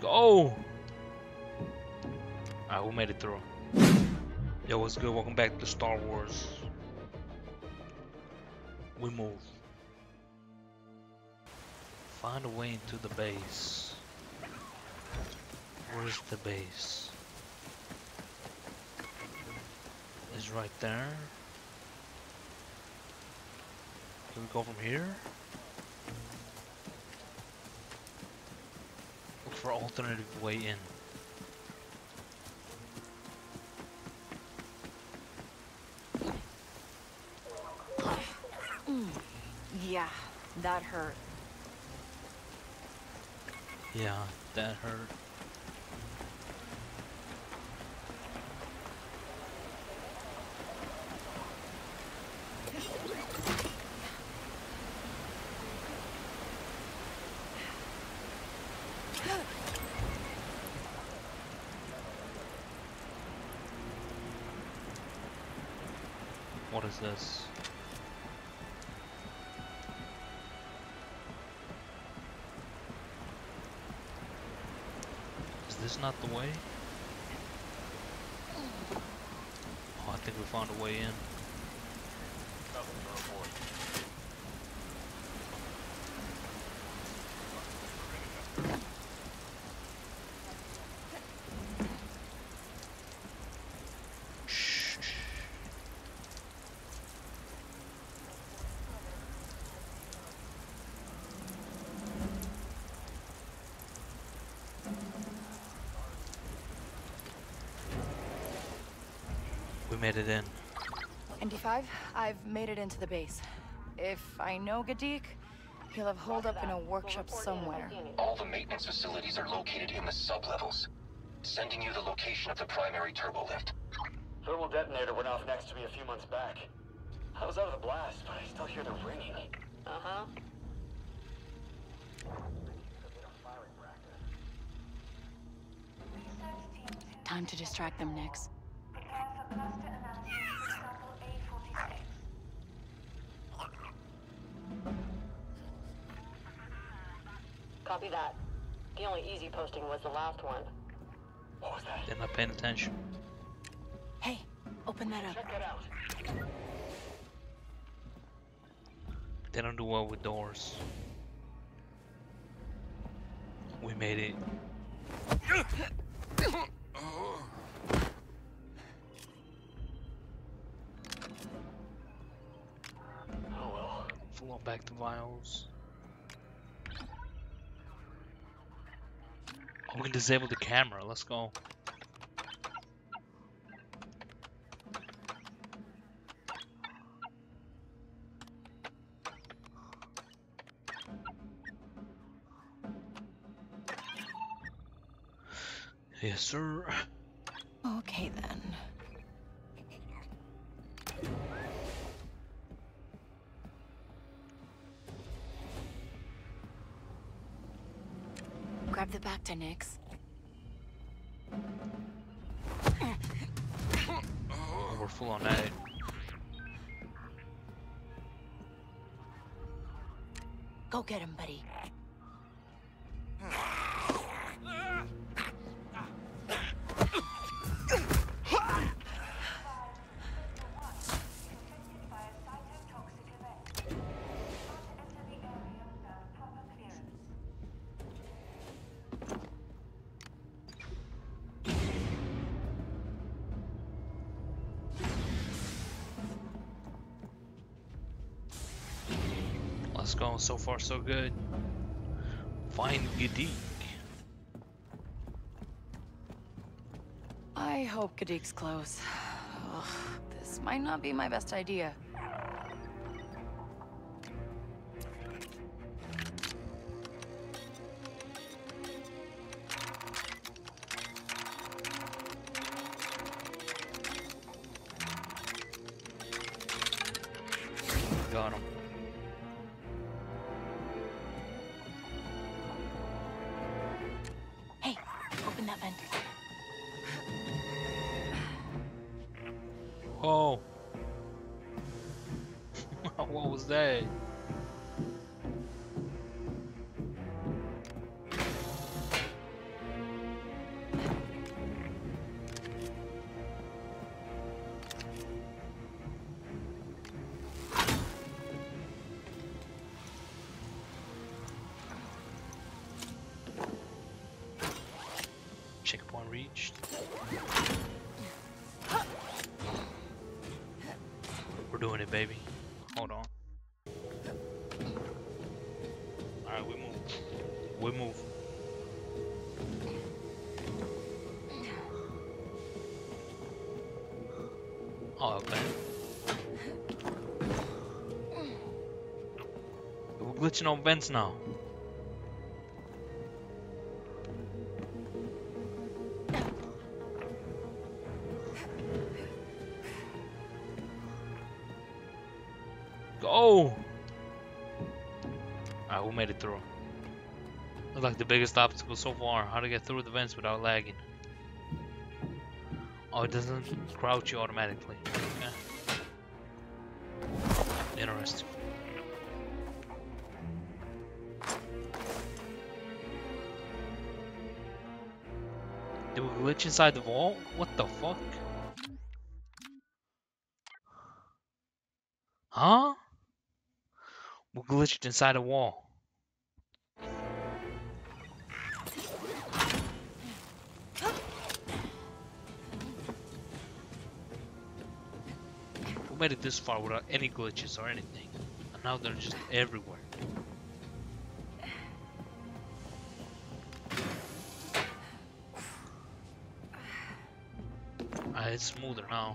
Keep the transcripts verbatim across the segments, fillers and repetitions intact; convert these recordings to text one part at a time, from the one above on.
go! Alright, we made it through. Yo, what's good? Welcome back to Star Wars. We move. Find a way into the base. Where's the base? It's right there. Can we go from here? Look for alternative way in. Yeah, that hurt. Yeah, that hurt. What is this? Is this not the way? Oh, I think we found a way in. We made it in. N D five, I've made it into the base. If I know Gadik, he'll have holed up in a workshop somewhere. All the maintenance facilities are located in the sublevels. Sending you the location of the primary turbo lift. Thermal detonator went off next to me a few months back. I was out of the blast, but I still hear the ringing. Uh-huh. Time to distract them, Nix. Copy that. The only easy posting was the last one. What was that? They're not paying attention. Hey, open that up. Check that out. They don't do well with doors. We made it. Oh well. Flow back to vials. Oh, we can disable the camera. Let's go. Yes, sir. Okay, then. Grab the back to Nix. Oh, we're full on that. Go get him, buddy. Let's go. So far, so good. Find Gadik. I hope Gadik's close. Ugh, this might not be my best idea. Got him. Hey, open that vent. Oh. What was that? reached. We're doing it, baby. Hold on. Alright, we move. We move. Oh, okay. We're glitching on vents now. Go! Alright, we made it through. Looks like the biggest obstacle so far. How to get through the vents without lagging. Oh, it doesn't crouch you automatically. Okay. Interesting. Did we glitch inside the wall? What the fuck? Huh? We glitched inside a wall. We made it this far without any glitches or anything. And now they're just everywhere. Ah, it's smoother now.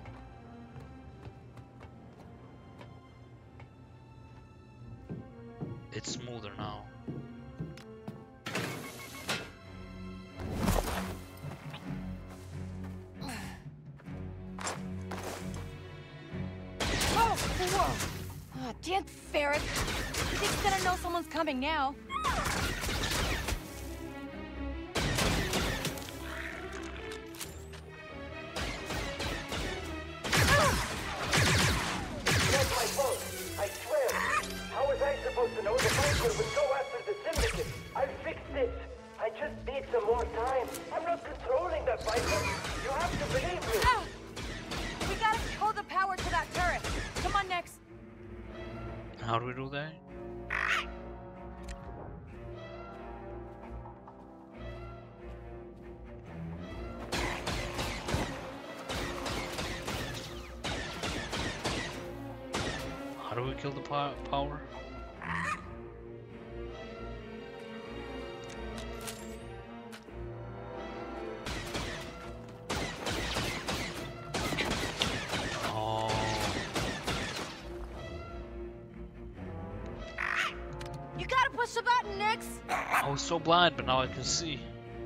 It's smoother now. Oh, whoa! Oh, damn ferret! You think he's gonna know someone's coming now? That's my fault. I swear. How was I supposed to know the biker would go after the syndicate? I'll fix this. I just need some more time. I'm not controlling that biker. You have to believe me. Ah! We gotta pull the power to that turret. Come on, next. How do we do that? How do we kill the po power? Oh. You gotta push the button, Nix. I was so blind, but now I can see.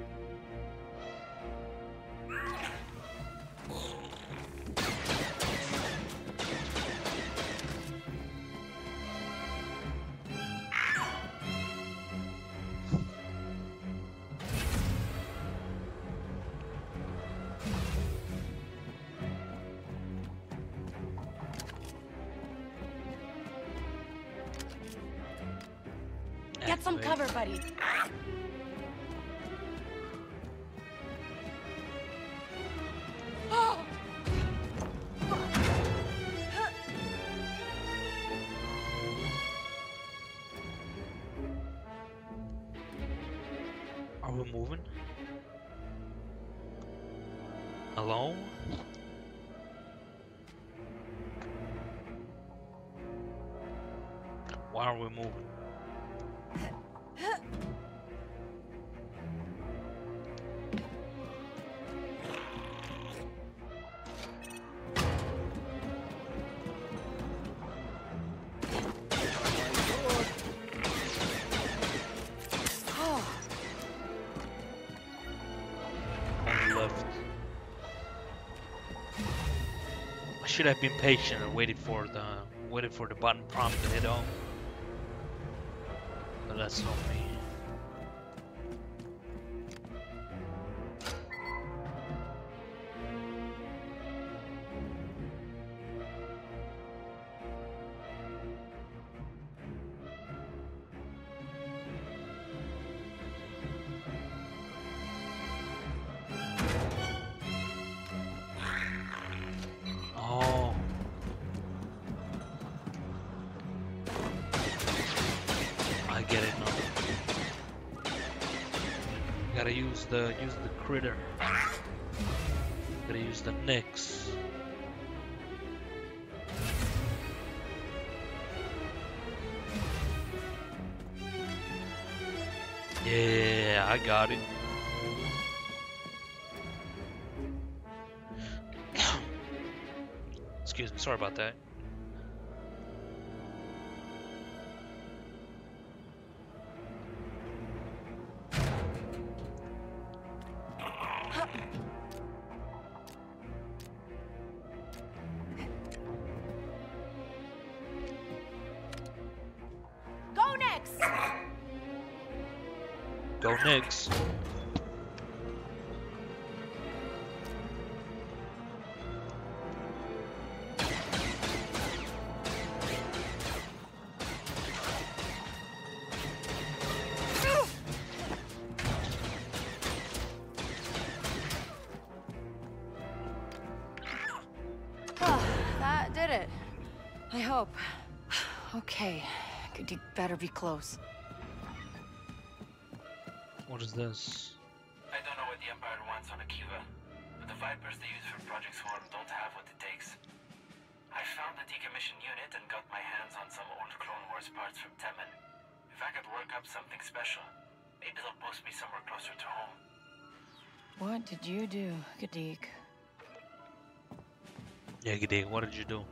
Get some cover, buddy. Oh! Are we moving? Hello? Why are we moving? Should have been patient and waited for the waited for the button prompt to hit on. But that's not me. Gotta use the use the critter. gotta use the Nyx. Yeah, I got it. Excuse me, sorry about that. Go next. Go Nyx. That did it. I hope. Okay, you better be close. What is this? I don't know what the Empire wants on Akiva, but the Vipers they use for Project Swarm don't have what it takes. I found the decommissioned unit and got my hands on some old Clone Wars parts from Temen. If I could work up something special, maybe they'll post me somewhere closer to home. What did you do, Gadik? Yeah, Gadik, what did you do?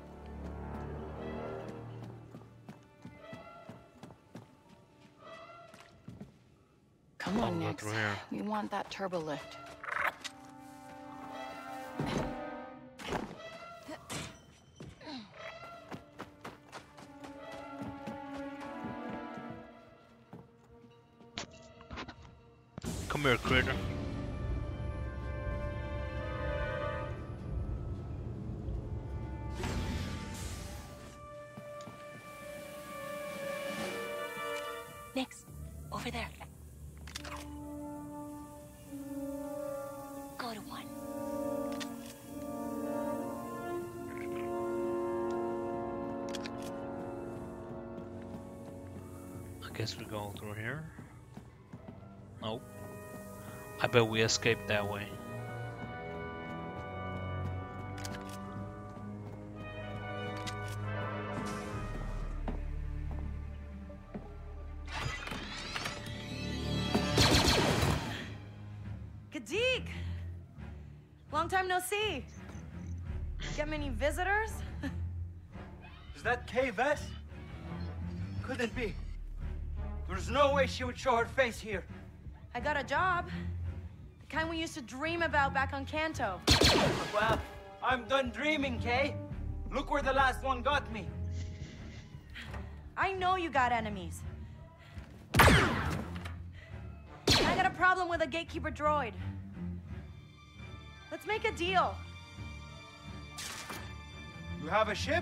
Come on, I'll go Nyx. through here. We want that turbo lift. Come here, critter. Nyx, over there. Go to one. I guess we go through here. Nope. I bet we escaped that way. Gadik! Long time no see. Get many visitors? Is that Kay Vess? Couldn't be. There's no way she would show her face here. I got a job. The kind we used to dream about back on Kanto. Well, I'm done dreaming, Kay. Look where the last one got me. I know you got enemies. I got a problem with a gatekeeper droid. Let's make a deal. You have a ship?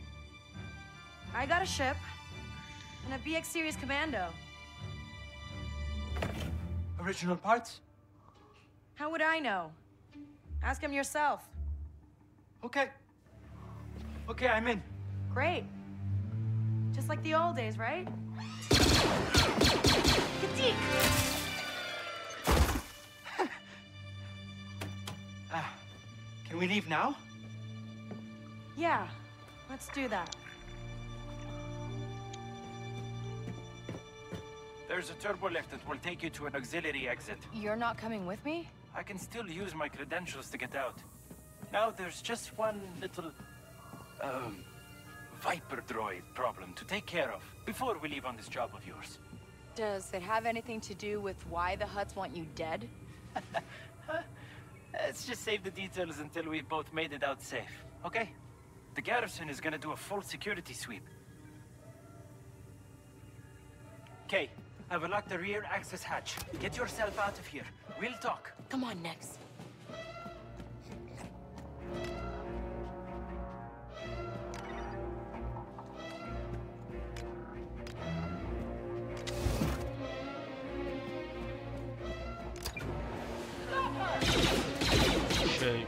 I got a ship and a B X series commando. Original parts? How would I know? Ask him yourself. Okay. Okay, I'm in. Great. Just like the old days, right? Gadik! Ah, can we leave now? Yeah, let's do that. There's a turbo lift that will take you to an auxiliary exit. You're not coming with me? I can still use my credentials to get out. Now there's just one little, um, Viper droid problem to take care of before we leave on this job of yours. Does it have anything to do with why the Hutts want you dead? Let's just save the details until we've both made it out safe, okay? The garrison is gonna do a full security sweep. Okay, I've unlocked the rear access hatch. Get yourself out of here. We'll talk. Come on, Nyx. Shape.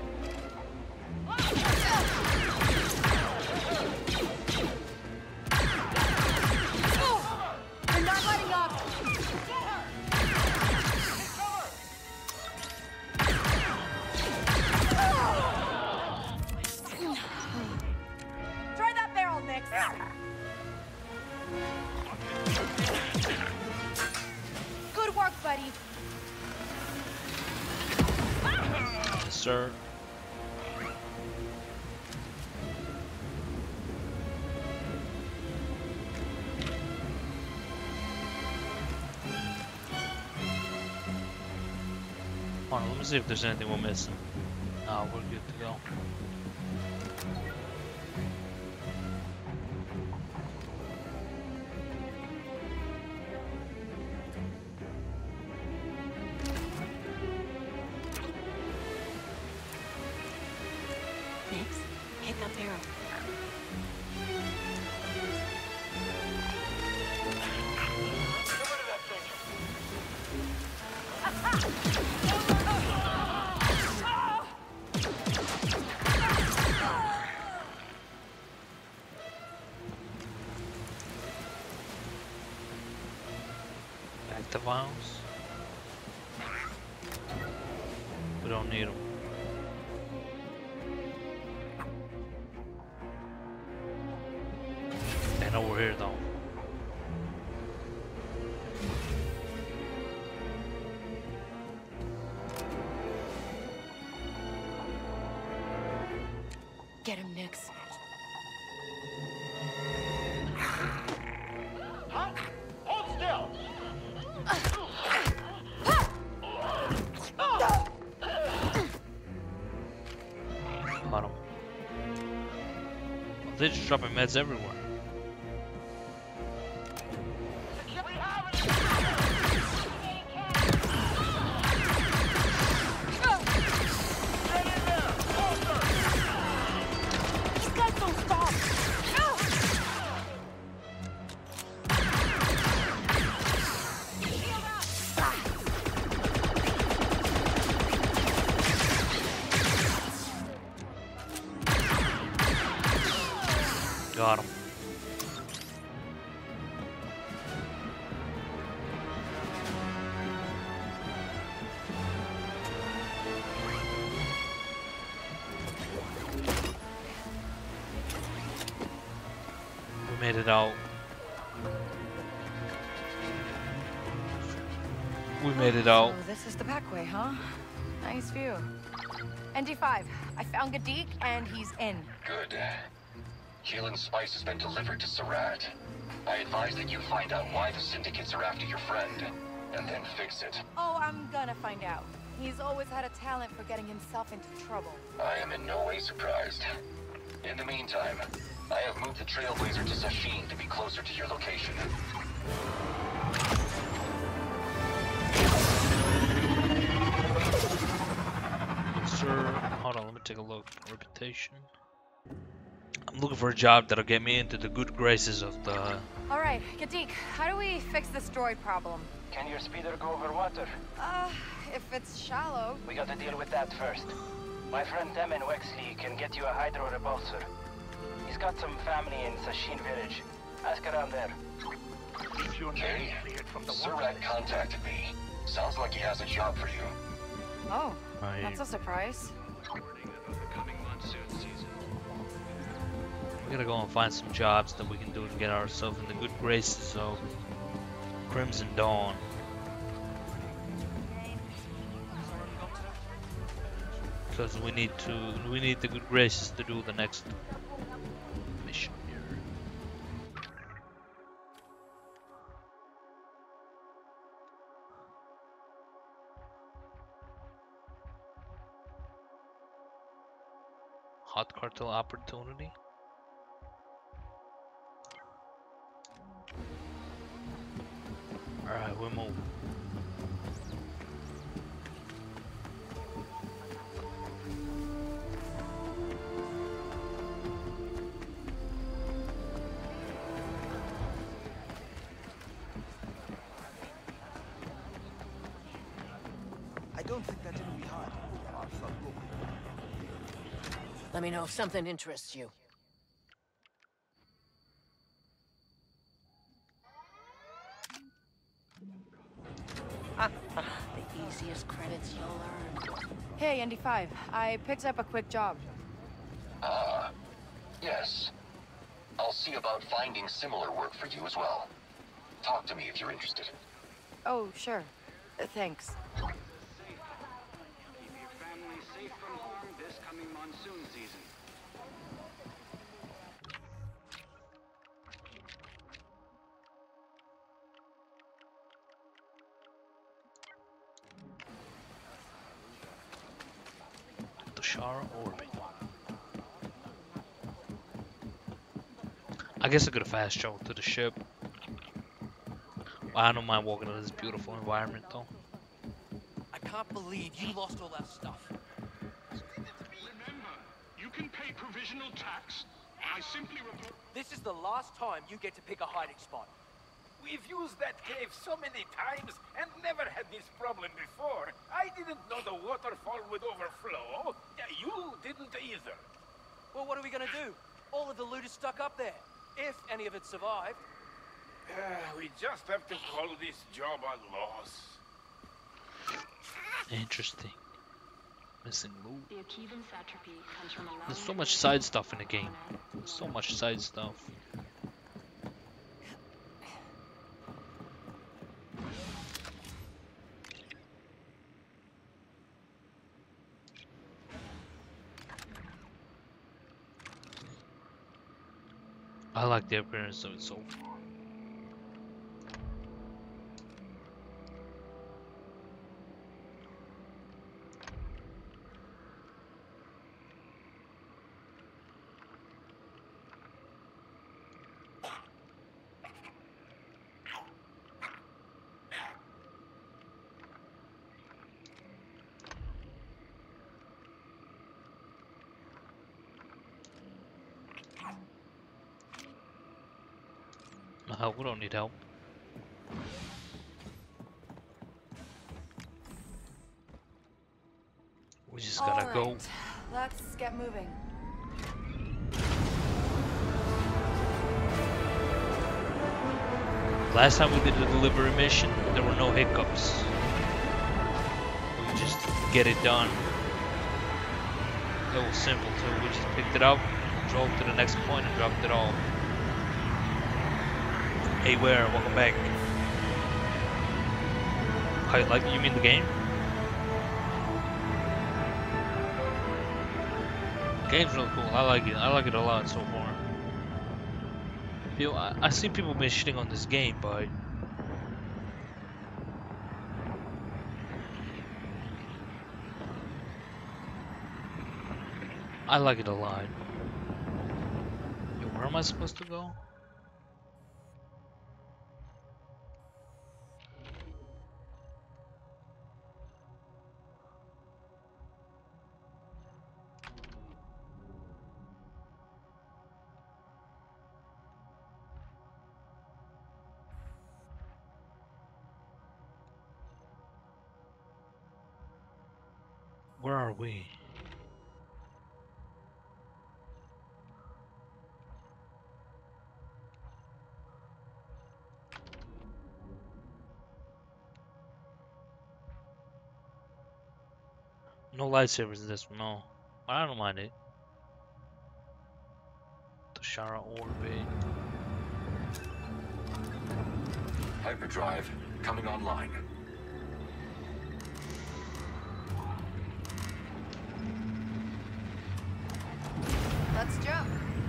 They're not letting up! sir. Hold on, let me see if there's anything we're missing. No, we're good to go. Nix, hit that barrel. Back to vials. We don't need them. They know we're here though. Get him, Nix. Huh? Hold still! Got them. They're just dropping meds everywhere. Got him. We made it out. We made it out. So this is the back way, huh? Nice view. N D five, I found Gadik and he's in. Good. Keelan's spice has been delivered to Sarat. I advise that you find out why the syndicates are after your friend, and then fix it. Oh, I'm gonna find out. He's always had a talent for getting himself into trouble. I am in no way surprised. In the meantime, I have moved the Trailblazer to Sashin to be closer to your location. Sir, hold on, let me take a look. Reputation. I'm looking for a job that'll get me into the good graces of the... Alright, Gadik, how do we fix this droid problem? Can your speeder go over water? Uh, if it's shallow. We gotta deal with that first. My friend Temin Wexley can get you a hydro repulsor. He's got some family in Sashin village. Ask around there. Okay. Surat contacted me. Sounds like he has a job for you. Oh, I... that's a surprise. We gotta go and find some jobs that we can do to get ourselves in the good graces of Crimson Dawn. Because we need to, we need the good graces to do the next mission here. Hot cartel opportunity. Alright, we move. I don't think that it'll be hard. Let me know if something interests you. The easiest credits you'll earn. Hey, N D five, I picked up a quick job. Ah, yes. I'll see about finding similar work for you as well. Talk to me if you're interested. Oh, sure. Uh, thanks. Keep your family safe. safe from harm this coming monsoon season. The Shara orbit. I guess I could have fast traveled to the ship. Well, I don't mind walking in this beautiful environment though. I can't believe you lost all that stuff. Remember, you can pay provisional tax. I simply report. This is the last time you get to pick a hiding spot. We've used that cave so many times and never had this problem before. I didn't know the waterfall would overflow. You didn't either. Well, what are we gonna do? All of the loot is stuck up there. If any of it survived. Uh, we just have to call this job a loss. Interesting. Missing loot. The Akivan satrapy comes from a There's so much side stuff in the game. There's so much side stuff. I like the appearance of it so far. No help, we don't need help. We just gotta All go. right, let's get moving. Last time we did the delivery mission, there were no hiccups. We just get it done. It was simple too. We just picked it up, drove to the next point, and dropped it off. Hey, where? Welcome back. How you like? You mean the game? The game's really cool. I like it. I like it a lot so far. People, I, I see people been shitting on this game, but I like it a lot. Yo, where am I supposed to go? Where are we? No lightsabers in this one, no. I don't mind it. The Shara orbit. Hyperdrive coming online. Let's jump.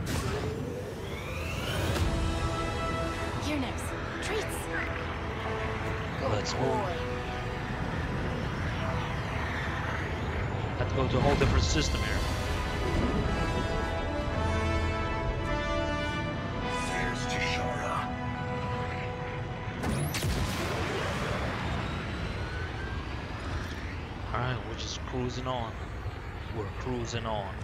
Here, Nix. Treats. Let's move. Have to go to a whole different system here. There's Tishara. Alright, we're just cruising on. We're cruising on.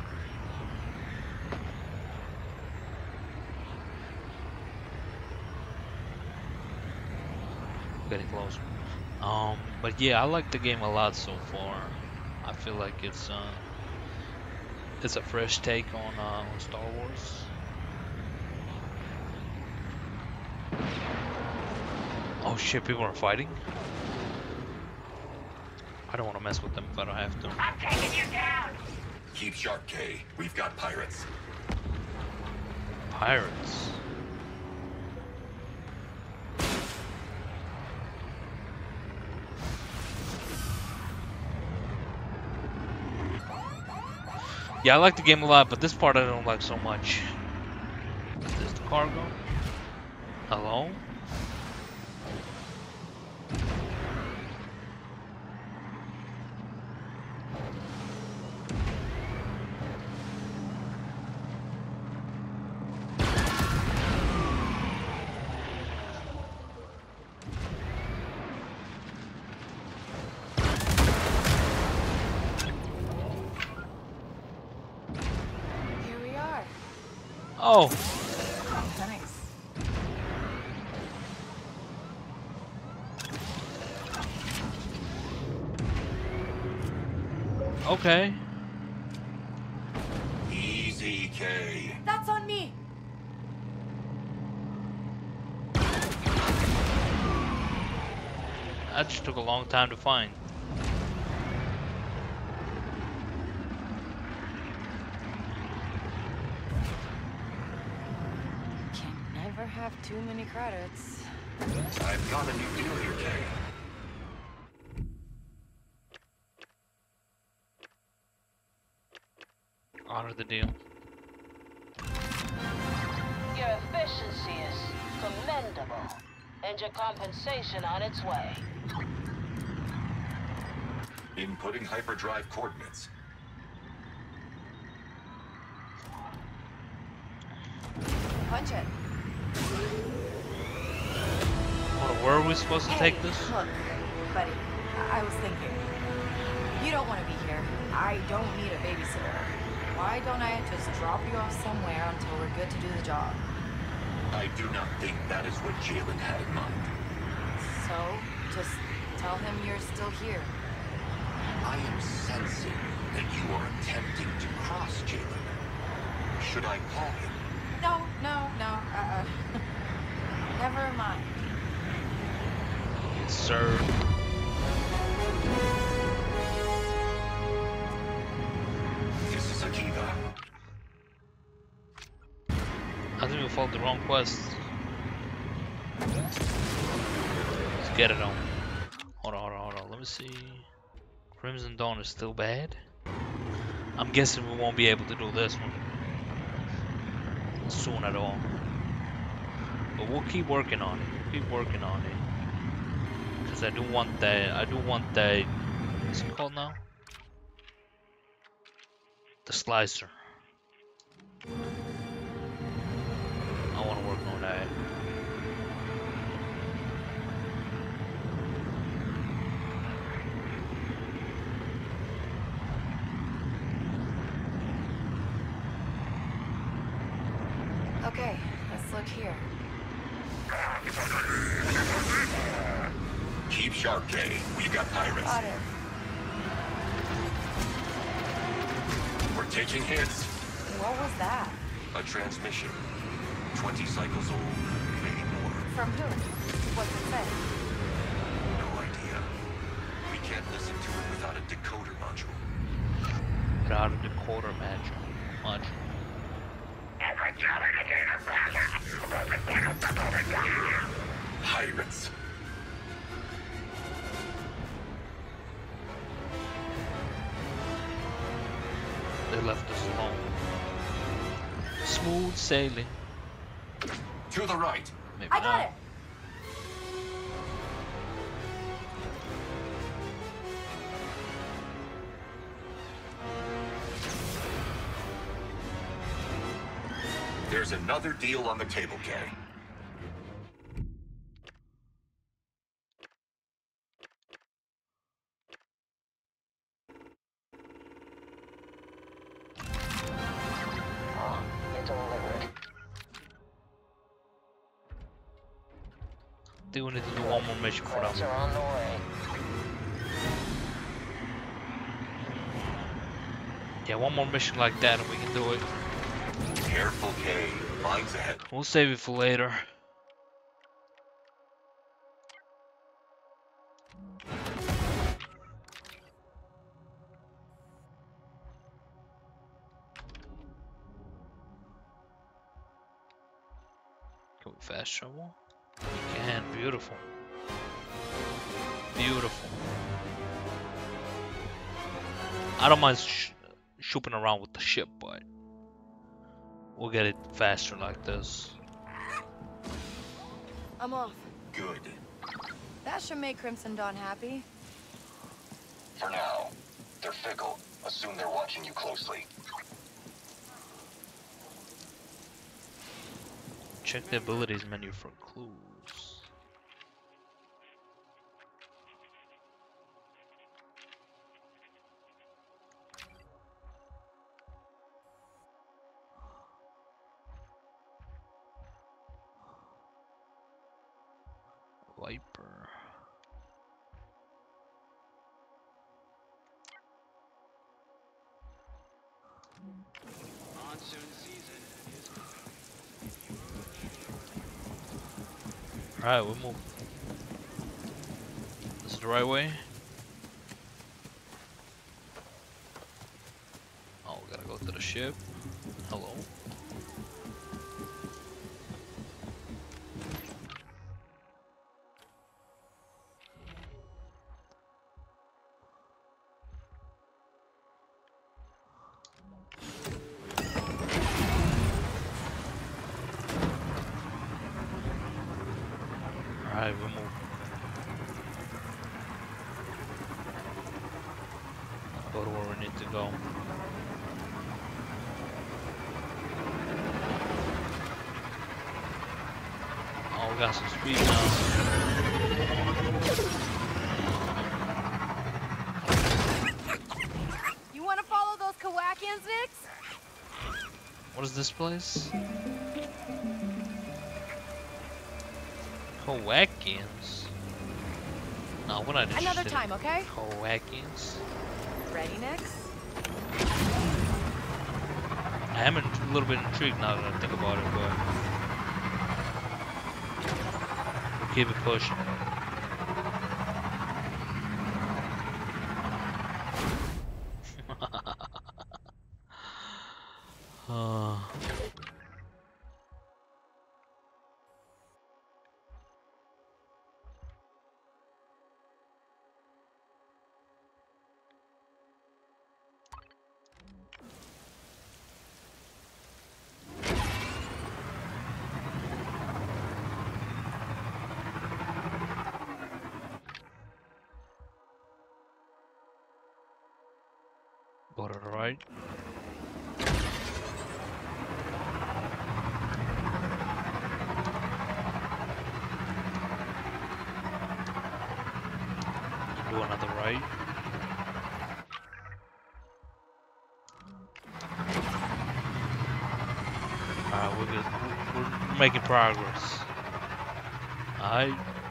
Getting closer. Um, but yeah, I like the game a lot so far. I feel like it's uh, it's a fresh take on uh, on Star Wars. Oh shit, people are fighting. I don't want to mess with them if I don't have to. I'm taking you down! Keep sharp, Kay. We've got pirates. Pirates. Yeah, I like the game a lot, but this part I don't like so much. Is this the cargo? Hello? Here we are. Oh, Nice. okay. Easy, Kay. That's on me. That just took a long time to find. Can never have too many credits. I've got a new deal here, Kay. Honor the deal. Your efficiency is commendable, and your compensation on its way. Inputting hyperdrive coordinates. Punch it. Hold on, where are we supposed to Hey, take this? Look, buddy, I, I was thinking. You don't want to be here. I don't need a babysitter. Why don't I just drop you off somewhere until we're good to do the job? I do not think that is what Jalen had in mind. So, just tell him you're still here. I am sensing that you are attempting to cross Jalen. Should I call him? No, no, no. Uh, uh never mind. Sir. This is Akiva. I think we followed the wrong quest. Let's get it on. Hold on, hold on, hold on. Let me see. Crimson Dawn is still bad. I'm guessing we won't be able to do this one soon at all. But we'll keep working on it. We'll keep working on it. Because I do want that. I do want that. What's it called now? The slicer. I want to work on that. Okay, let's look here. Keep sharp, Kay. We've got pirates. Got it. We're taking hits. What was that? A transmission. Twenty cycles old, maybe more. From who? What's it say? No idea. We can't listen to it without a decoder module. Without a decoder module. Module. Pirates. They left us alone. Smooth sailing. To the right. Maybe I got not. it. There's another deal on the table, Kay. Oh, it's delivered. I think we need to do one more mission for Credits them. are on the way. Yeah, one more mission like that and we can do it. Careful, Kay. Lines ahead. We'll save it for later. Can we fast travel? We can. Beautiful. Beautiful. I don't mind sh shooping around with the ship, but we'll get it faster like this. I'm off. Good. That should make Crimson Dawn happy. For now. They're fickle. Assume they're watching you closely. Check the abilities menu for clues. Viper. Monsoon season is Alright, we move. This is the right way. Oh, we gotta go to the ship. Hello. Alright, we move. Go to where we need to go. Oh, we got some speed now. You want to follow those Kawakians, Nix? What is this place? Kawakians? No, we're not interested. Another time, okay? Kawakians? Ready, Nix? I am a little bit intrigued now that I think about it, but we'll keep it pushing. uh. Go to the right. Do another right. Alright, we're good. We're making progress. Alright.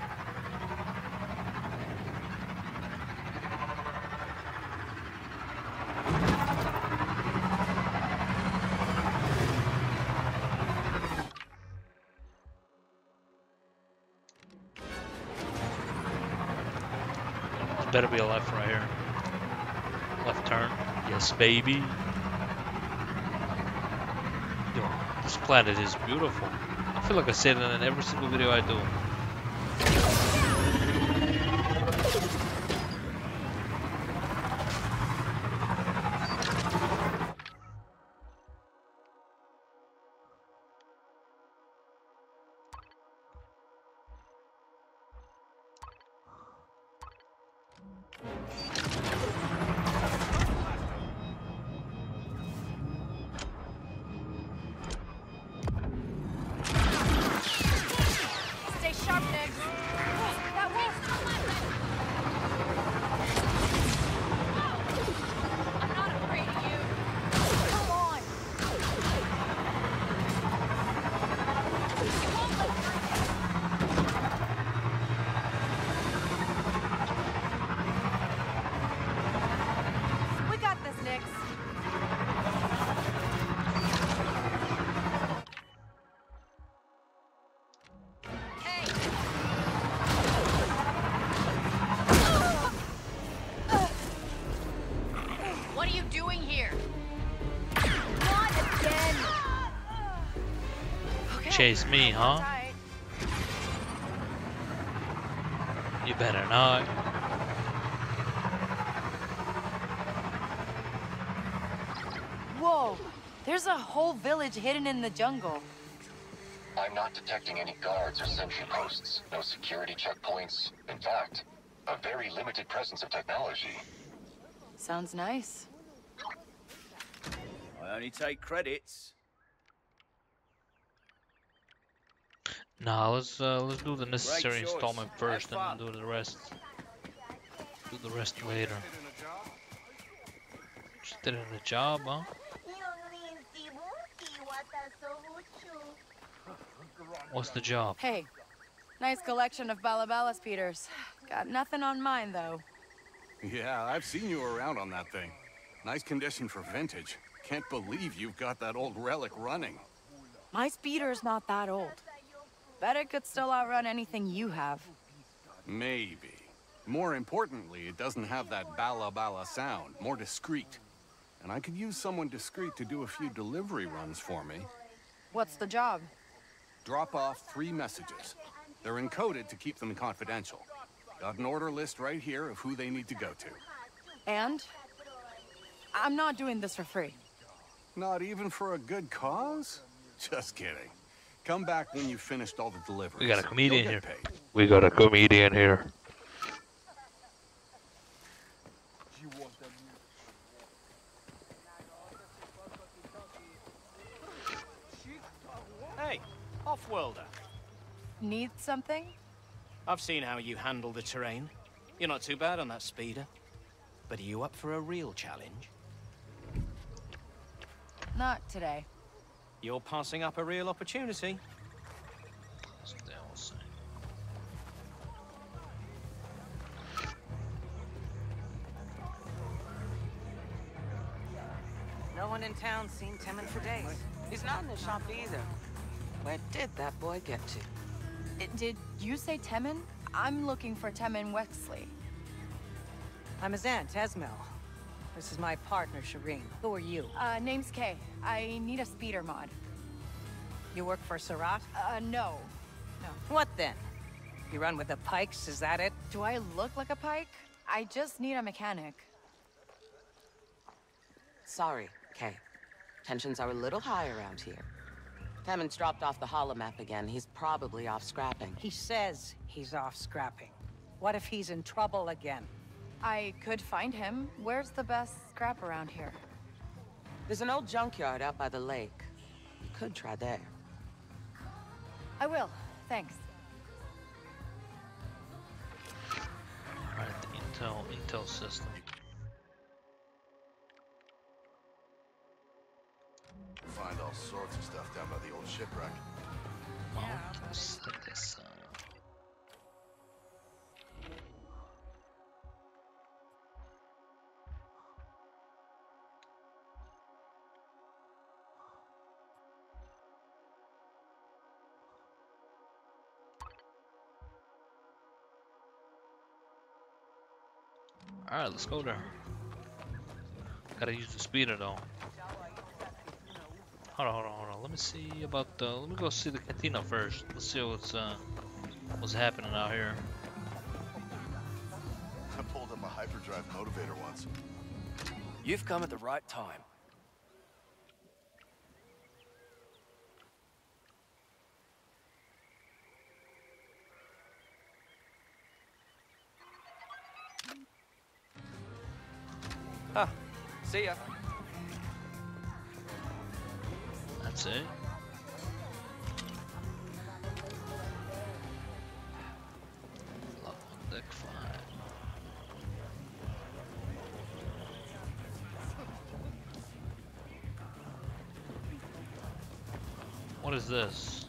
Better be a left right here. Left turn. Yes, baby. Yo, this planet is beautiful. I feel like I say that in every single video I do. Stay sharp, Nix. That worked. I'm not afraid of you. Come on. You won't let through. We got this, Nix. What are you doing here? Not again. Okay. Chase me, huh? Tight. You better not. There's a whole village hidden in the jungle. I'm not detecting any guards or sentry posts. No security checkpoints. In fact, a very limited presence of technology. Sounds nice. I only take credits. Nah, let's uh, let's do the necessary choice. installment Have first, and fun. then do the rest. Do the rest later. Interested in a job, huh? What's the job? Hey, nice collection of balabala speeders. Got nothing on mine, though. Yeah, I've seen you around on that thing. Nice condition for vintage. Can't believe you've got that old relic running. My speeder's not that old. Bet it could still outrun anything you have. Maybe. More importantly, it doesn't have that bala bala sound. More discreet. And I could use someone discreet to do a few delivery runs for me. What's the job? Drop off three messages. They're encoded to keep them confidential. Got an order list right here of who they need to go to. And? I'm not doing this for free. Not even for a good cause? Just kidding. Come back when you've finished all the deliveries. We got a comedian You'll here. get paid. We got a comedian here. Hey, off-worlder. Need something? I've seen how you handle the terrain. You're not too bad on that speeder. But are you up for a real challenge? Not today. You're passing up a real opportunity. No one in town seen Timon for days. He's not in the shop either. Where did that boy get to? I- did you say Temin? I'm looking for Temin Wexley. I'm his aunt, Esmel. This is my partner, Shireen. Who are you? Uh, name's Kay. I need a speeder mod. You work for Sarat? Uh, no. No. What then? You run with the pikes, is that it? Do I look like a pike? I just need a mechanic. Sorry, Kay. Tensions are a little high around here. Temin's dropped off the holomap again. He's probably off scrapping. He says he's off scrapping. What if he's in trouble again? I could find him. Where's the best scrap around here? There's an old junkyard out by the lake. You could try there. I will. Thanks. Alright, the Intel Intel system. Find all sorts of stuff down by the old shipwreck. Mountains like this. Uh... Alright, let's go there. Gotta use the speeder though. Hold on, hold on, hold on. Let me see about uh let me go see the cantina first. Let's see what's uh what's happening out here. I pulled up a hyperdrive motivator once. You've come at the right time. Ah, see ya. That's it. Love on deck five. What is this?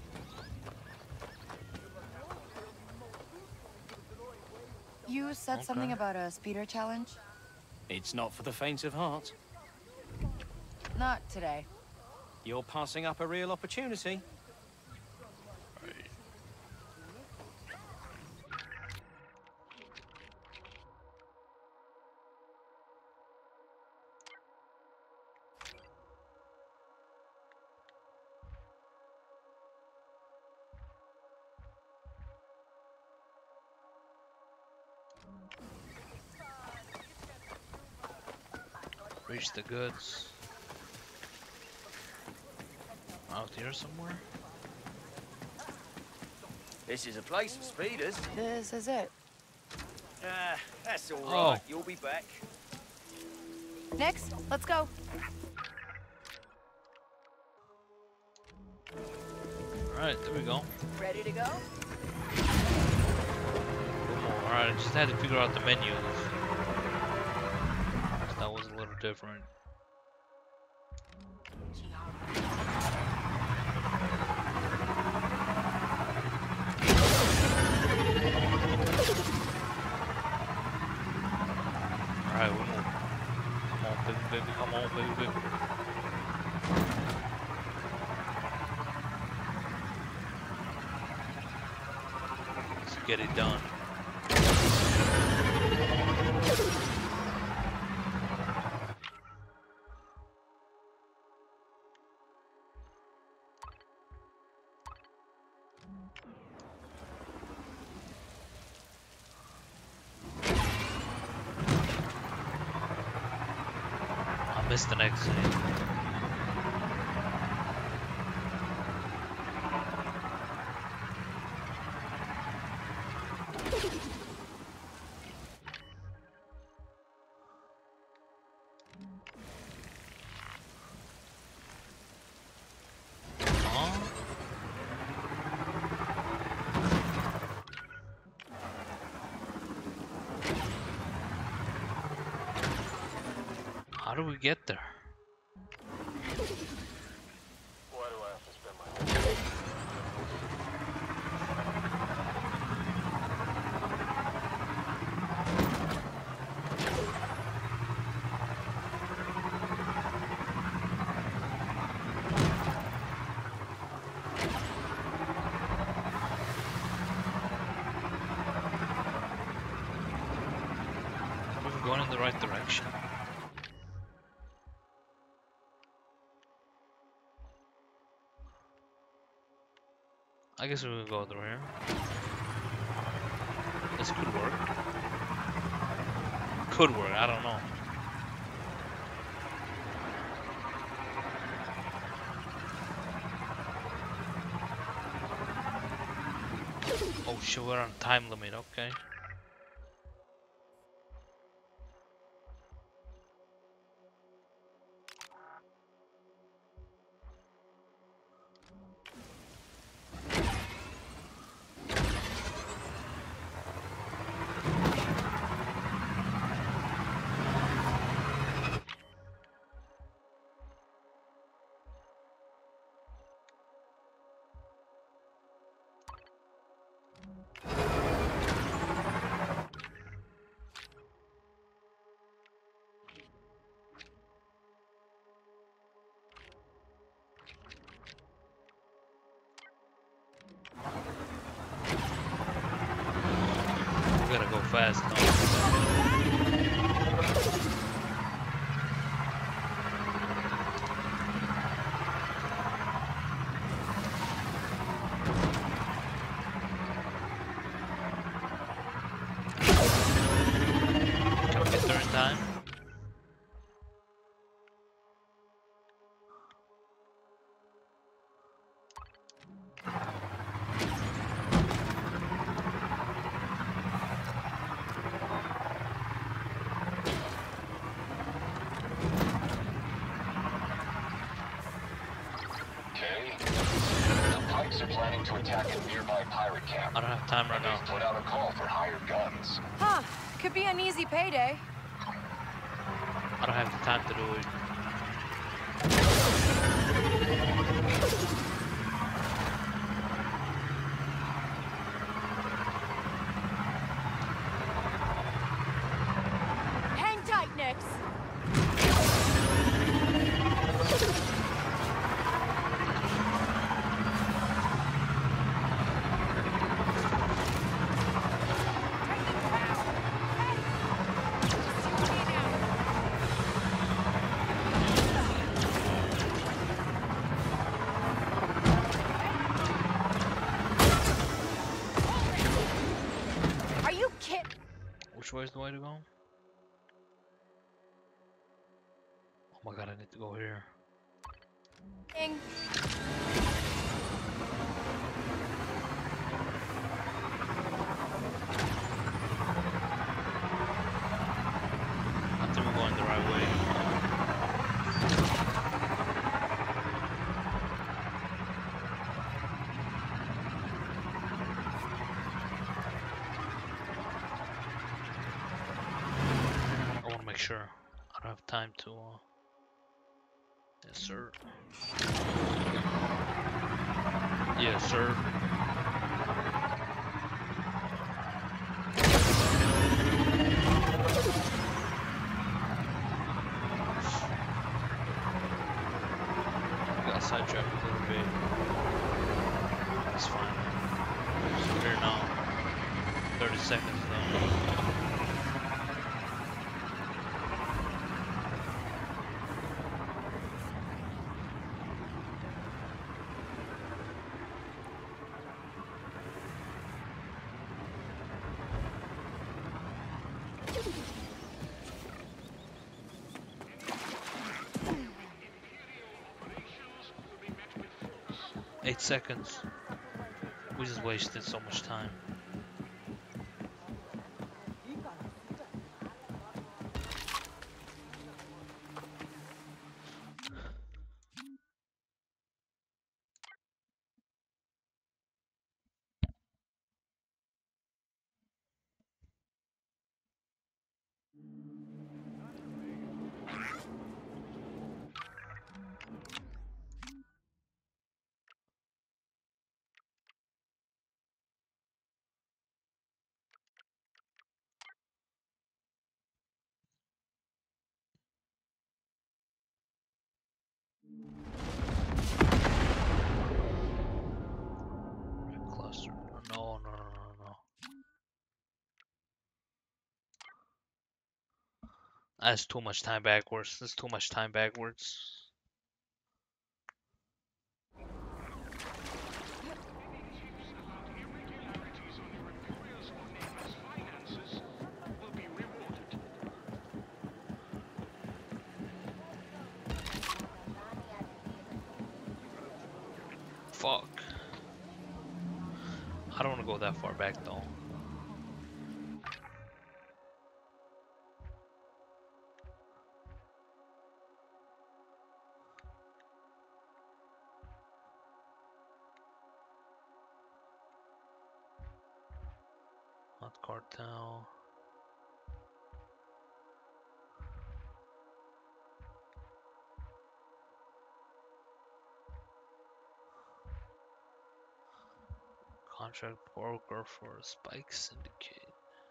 You said Okay. something about a speeder challenge? It's not for the faint of heart. Not today. You're passing up a real opportunity. Reach the goods. Out here somewhere? This is a place for speeders. This is it. Ah, that's all Oh. right. You'll be back. Nix, let's go. Alright, there we go. Ready to go? Alright, I just had to figure out the menus. That was a little different. Alright, we move. Come on, baby, baby, come on, baby, baby. Let's get it done. I missed the next scene. How do we get there? Why do I have to spend my whole life? We're going in the right direction. I guess we will go through here. This could work. Could work, I don't know. Oh shit, we're on time limit, okay. We gotta go fast now. Can we get there in time? Are planning to attack a nearby pirate camp. I don't have time right now. Put out a call for hired guns. Huh. Could be an easy payday. I don't have the time to do it. Hang tight, Nix. Which way is the way to go? Oh my god, I need to go here. Ding. I think we're going the right way. I want to make sure I don't have time to. Uh... Yes, sir. Yes, sir. Got sidetracked a little bit. It's fine. So we're here now. thirty seconds though. Eight seconds. We just wasted so much time. Cluster. No, no, no, no, no. That's too much time backwards. That's too much time backwards. Fuck. I don't want to go that far back though. Not cartel. Contract broker for a Spike Syndicate.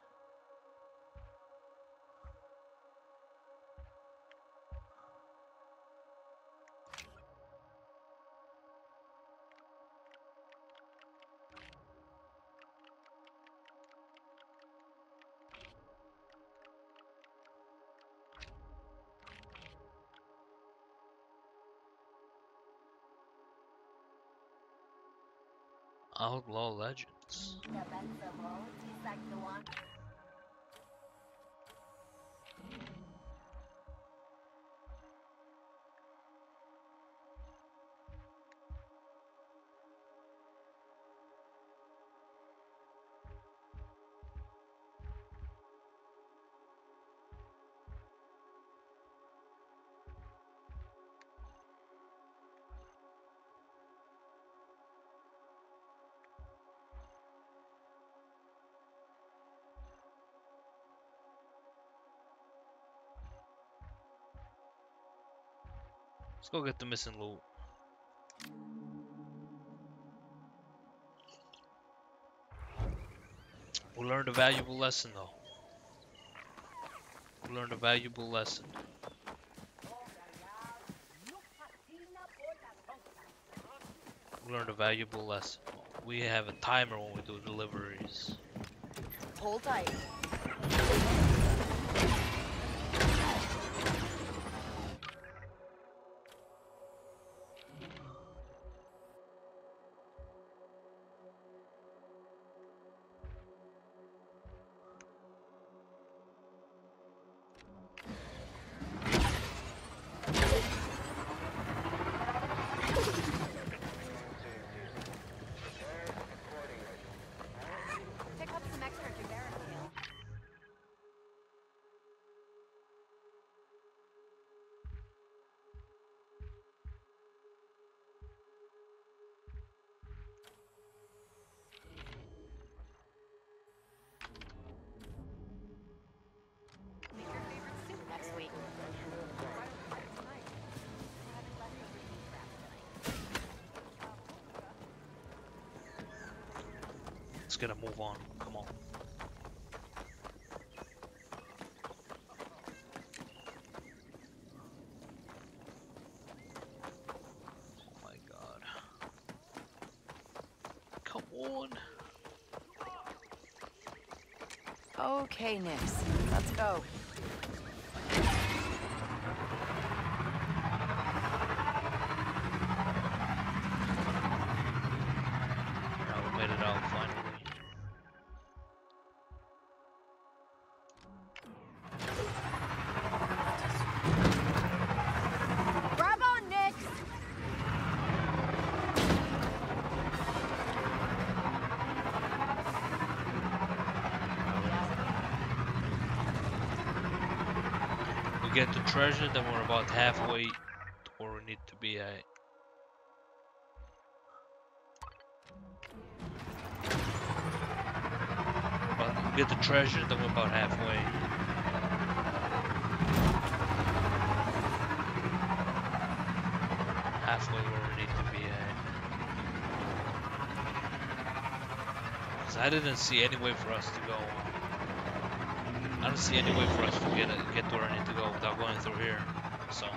Outlaw Legends. Let's go get the missing loot. We learned a valuable lesson though. We learned a valuable lesson. We learned a valuable lesson. We have a timer when we do deliveries. Hold tight. Let's get a move on. Come on. Oh my god. Come on. Okay, Nix. Let's go. Now we made it out finally. Grab on, Nix! We get the treasure, then we're about halfway to where we need to be at. But we get the treasure, then we're about halfway. Halfway where we need to be at. Because I didn't see any way for us to go. I don't see any way for us to get it, get to where I need to go without going through here. So.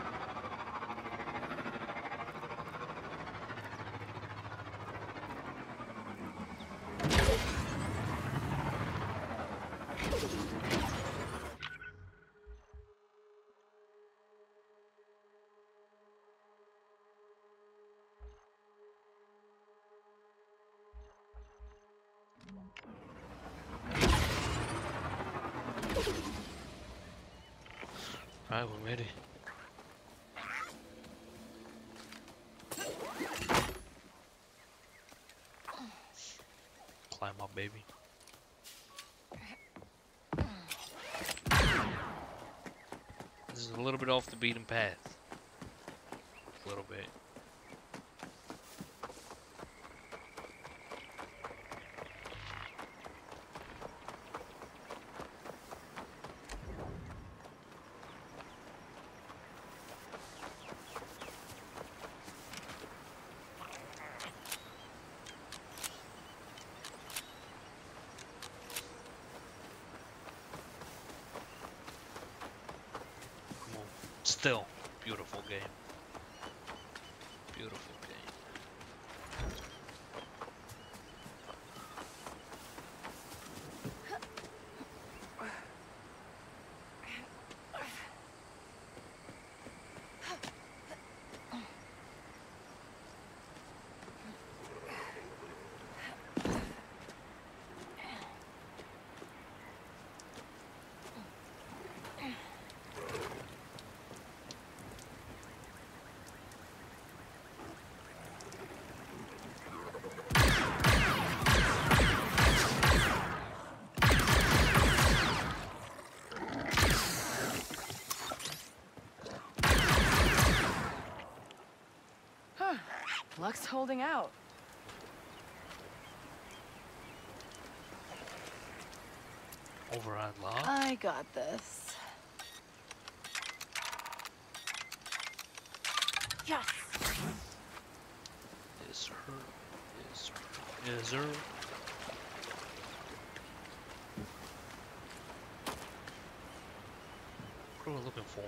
Alright, we're ready. Climb up, baby. This is a little bit off the beaten path. A little bit. Still, beautiful game. Beautiful game. Luck's holding out. Over outlaw. I got this. Yes. Is her? Is her? Is her? What are we looking for?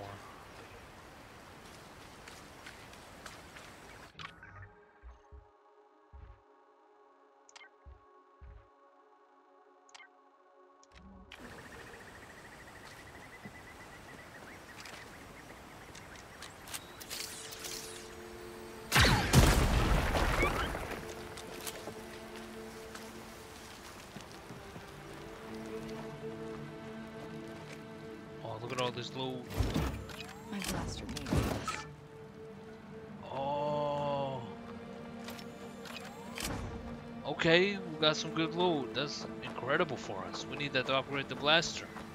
Look at all this loot. My blaster needs this. Oh. Okay, we got some good loot. That's incredible for us. We need that to upgrade the blaster.